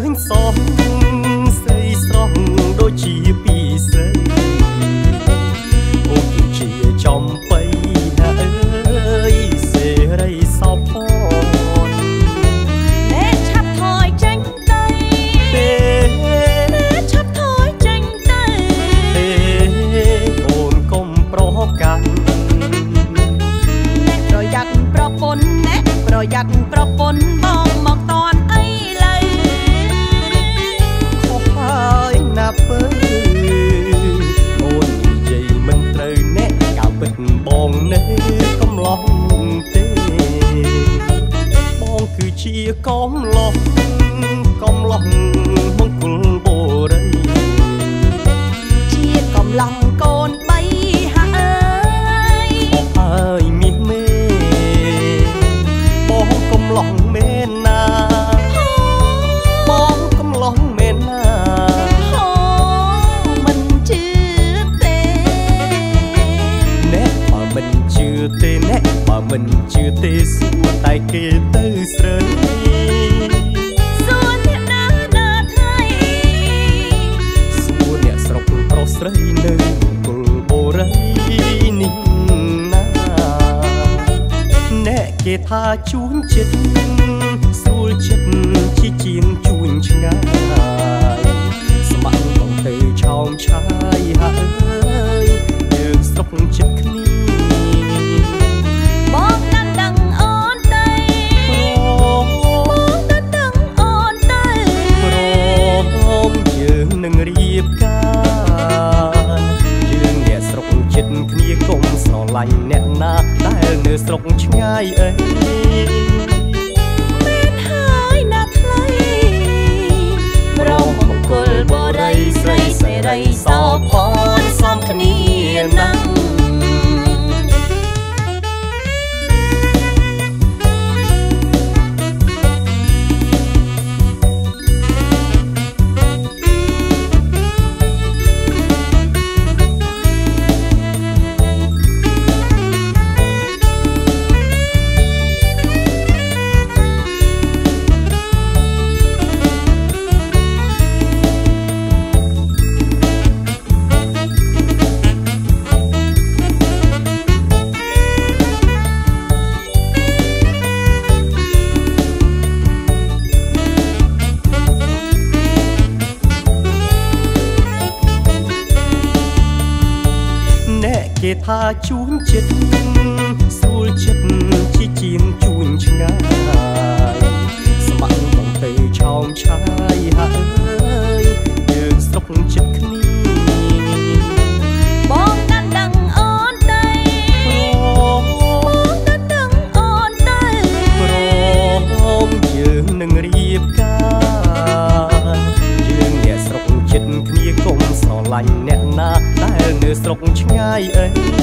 ញសងស្រីស្រស់ដូចជាពីស្រីអូនគឺជាចំបៃណាអើយសេរីសោភ័ណ្ឌអ្នកឆាប់ថយចេញទៅអ្នកឆាប់ថយចេញទៅអូនកុំប្រកាន់អ្នកប្រយ័ត្នប្រពន្ធអ្នកប្រយ័ត្នប្រពន្ធបងមកតន់អីឡើយខុសហើយណាពើអូននិយាយមិនត្រូវអ្នកកាពិតបងនៅកំឡុងទេបងគឺជាកំឡុងមង្គលបុរីជាកំឡុងកូនបីហាអើយបងអើយមាសមេបងកំឡុងមែនណាបងកំឡុងមែនណាមិនជឿទេអ្នកបើមិនជឿទេអ្នកបើមិនជឿទេសួរតែគេទៅស្រីសួរអ្នកណាថ្ងៃសួរអ្នកស្រុកប្រុសស្រីនៅគល់បូរីនេះណាអ្នកគេថាជួនចិត្តស្រួលចិត្តជាជាងជួញឆ្ងាយស្ម័គ្របងទៅឆោមឆាយហើយយើងស្រុកចិត្តគ្នាបងដឹងអូនទៅបងដឹងអូនទៅព្រមយើងនឹងរៀបការយើងអ្នកស្រុកចិត្តគ្នាកុំស្រឡាញ់អ្នកណាដែលនៅស្រុកឆ្ងាយអីមែនហើយណាថ្លៃប្រមមង្គលបរិយស្រីសេរីសោភ័ណ្ឌសំគ្នាណាស់គេថាជួនចិត្តស្រួលចិត្តជាជាងជួញឆ្ងាយស្ម័គ្របងទៅឆោមឆាយហើយយើងស្រុកចិត្តគ្នាបងដឹងអូនទៅបងដឹងអូនទៅព្រមយើងនឹងរៀបការយើងអ្នកស្រុកចិត្តគ្នាកុំស្រឡាញ់អ្នកណាដែលនៅស្រុកឆ្ងាយអី